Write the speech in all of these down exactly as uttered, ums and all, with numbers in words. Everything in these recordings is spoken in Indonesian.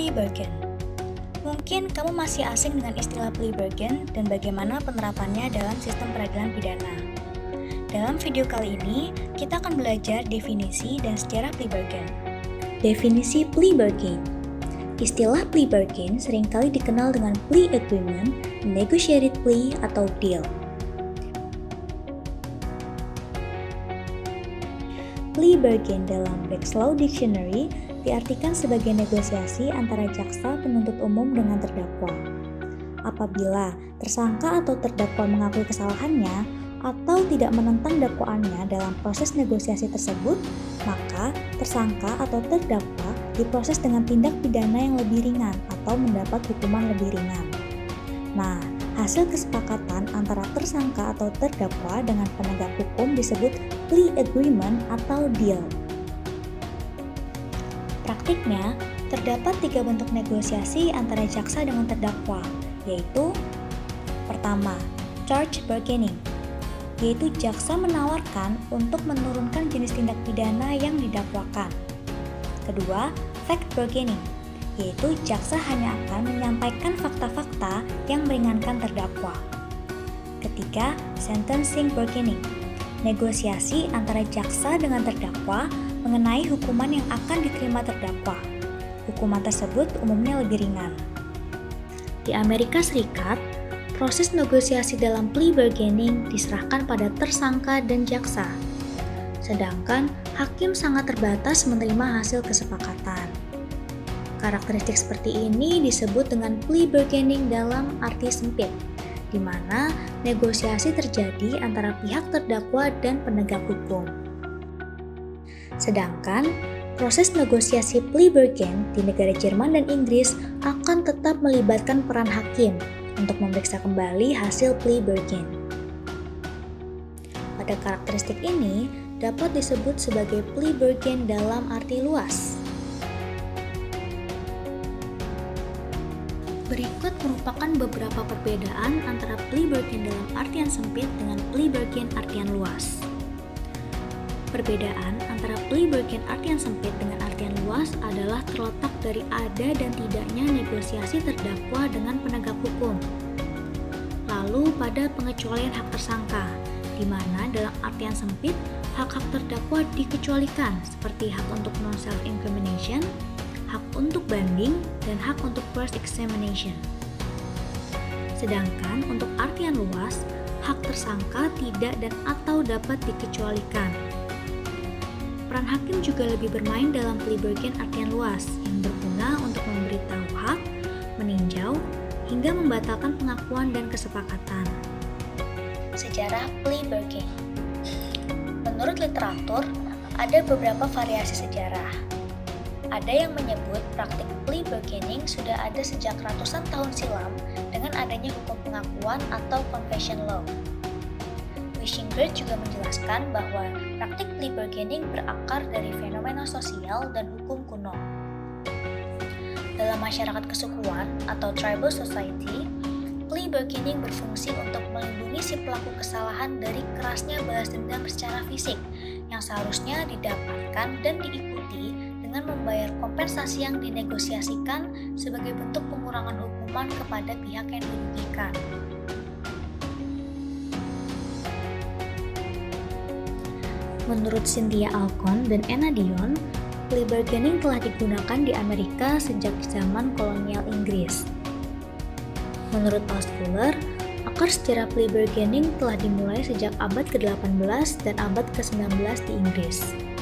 Plea bargain. Mungkin kamu masih asing dengan istilah plea bargain dan bagaimana penerapannya dalam sistem peradilan pidana. Dalam video kali ini, kita akan belajar definisi dan sejarah plea bargain. Definisi plea bargain. Istilah plea bargain seringkali dikenal dengan plea agreement, negotiated plea, atau deal. Plea bargain dalam Black's Law Dictionary diartikan sebagai negosiasi antara jaksa penuntut umum dengan terdakwa. Apabila tersangka atau terdakwa mengakui kesalahannya atau tidak menentang dakwaannya dalam proses negosiasi tersebut, maka tersangka atau terdakwa diproses dengan tindak pidana yang lebih ringan atau mendapat hukuman lebih ringan. Nah, hasil kesepakatan antara tersangka atau terdakwa dengan penegak hukum disebut plea agreement atau deal. Praktiknya, terdapat tiga bentuk negosiasi antara jaksa dengan terdakwa, yaitu pertama, charge bargaining, yaitu jaksa menawarkan untuk menurunkan jenis tindak pidana yang didakwakan. Kedua, fact bargaining, yaitu jaksa hanya akan menyampaikan fakta-fakta yang meringankan terdakwa. Ketiga, sentencing bargaining, negosiasi antara jaksa dengan terdakwa mengenai hukuman yang akan diterima terdakwa. Hukuman tersebut umumnya lebih ringan. Di Amerika Serikat, proses negosiasi dalam plea bargaining diserahkan pada tersangka dan jaksa, sedangkan hakim sangat terbatas menerima hasil kesepakatan. Karakteristik seperti ini disebut dengan plea bargaining dalam arti sempit, di mana negosiasi terjadi antara pihak terdakwa dan penegak hukum. Sedangkan proses negosiasi plea bargain di negara Jerman dan Inggris akan tetap melibatkan peran hakim untuk memeriksa kembali hasil plea bargain. Pada karakteristik ini dapat disebut sebagai plea bargain dalam arti luas. Berikut merupakan beberapa perbedaan antara plea bargain dalam artian sempit dengan plea bargain artian luas. Perbedaan antara plea bargain artian sempit dengan artian luas adalah terletak dari ada dan tidaknya negosiasi terdakwa dengan penegak hukum. Lalu pada pengecualian hak tersangka, di mana dalam artian sempit, hak-hak terdakwa dikecualikan seperti hak untuk non-self-incrimination, hak untuk banding, dan hak untuk cross-examination. Sedangkan untuk artian luas, hak tersangka tidak dan atau dapat dikecualikan. Peran hakim juga lebih bermain dalam plea bargain artian luas yang berguna untuk memberitahu hak, meninjau, hingga membatalkan pengakuan dan kesepakatan. Sejarah plea bargain. Menurut literatur, ada beberapa variasi sejarah. Ada yang menyebut praktik plea bargaining sudah ada sejak ratusan tahun silam dengan adanya hukum pengakuan atau confession law. Wishingbird juga menjelaskan bahwa praktik plea bargaining berakar dari fenomena sosial dan hukum kuno. Dalam masyarakat kesukuan atau tribal society, plea bargaining berfungsi untuk melindungi si pelaku kesalahan dari kerasnya balas dendam secara fisik yang seharusnya didapatkan dan diikuti dengan membayar kompensasi yang dinegosiasikan sebagai bentuk pengurangan hukuman kepada pihak yang dirugikan. Menurut Cynthia Alcon dan Anna Dion, plea bargaining telah digunakan di Amerika sejak zaman kolonial Inggris. Menurut Altshuler, akar sejarah plea bargaining telah dimulai sejak abad ke delapan belas dan abad ke sembilan belas di Inggris.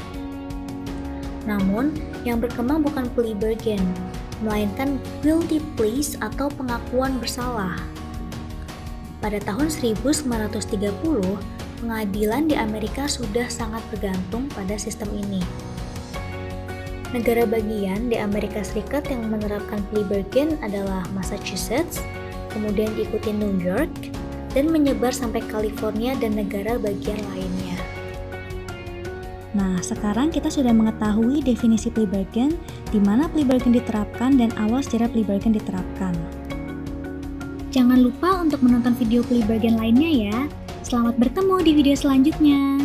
Namun, yang berkembang bukan plea bargain, melainkan guilty pleas atau pengakuan bersalah. Pada tahun seribu sembilan ratus tiga puluh, pengadilan di Amerika sudah sangat bergantung pada sistem ini. Negara bagian di Amerika Serikat yang menerapkan plea bargain adalah Massachusetts, kemudian diikuti New York, dan menyebar sampai California dan negara bagian lainnya. Nah, sekarang kita sudah mengetahui definisi plea bargain, di mana plea bargain diterapkan dan awal sejarah plea bargain diterapkan. Jangan lupa untuk menonton video plea bargain lainnya ya. Selamat bertemu di video selanjutnya.